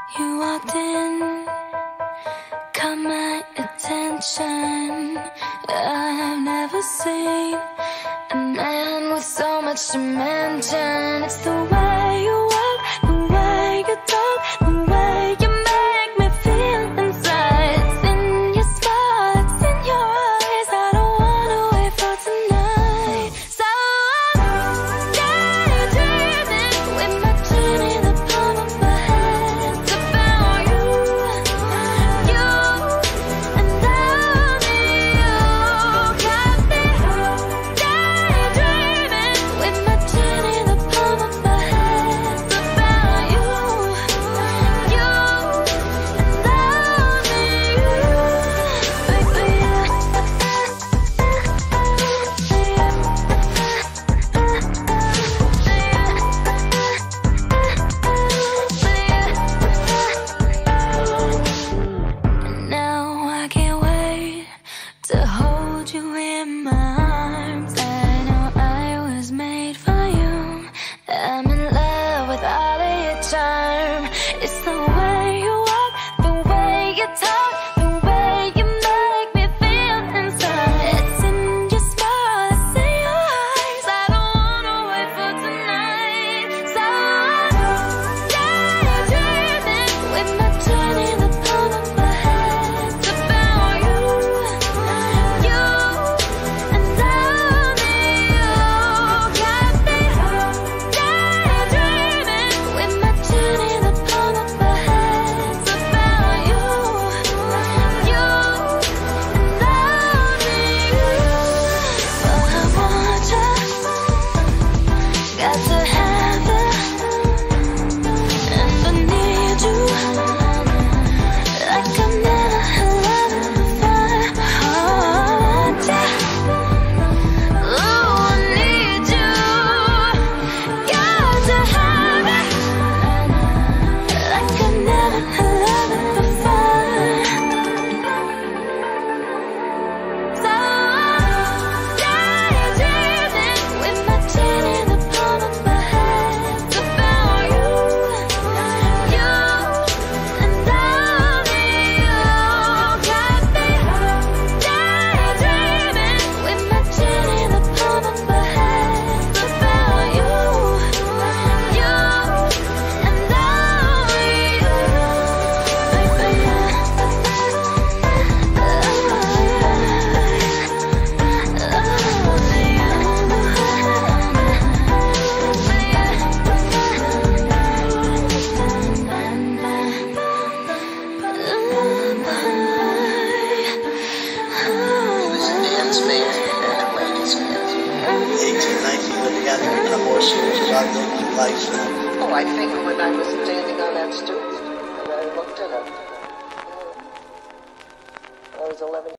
You walked in, caught my attention. I've never seen a man with so much dimension. It's the way you walk, the way you talk, the way you make me feel inside. It's in your smile, it's in your eyes. I don't wanna wait for tonight. So I'm daydreaming with my chin in the palm of my hand about you, you and only you. Got me daydreaming with my chin in the palm of my hand about you, you and only you, baby. Now I can't wait to hold you in my arms. I know I was made for you. I'm in love with all of your charm. It's the way you walk, the way you talk, the way you make me feel inside. It's in your smile, it's in your eyes. I don't wanna wait for tonight. So I'm daydreaming with my chin in the palm of my hand about you, you and only you. Got me daydreaming with my chin in the palm of my hand about you, you and only you. But I want you, got to have it, and I need you like I've never loved before. I want you, ooh, I need you, got to have it like I've never loved before. So I'm daydreaming with my chin in the palm of my hand about you, you and only you. Got me daydreaming with my chin in the palm of my hand about you, you and only you, baby. 1819 living out here in a more serious about living life. Oh, I think when I was standing on that stoop and I looked at him, I was 11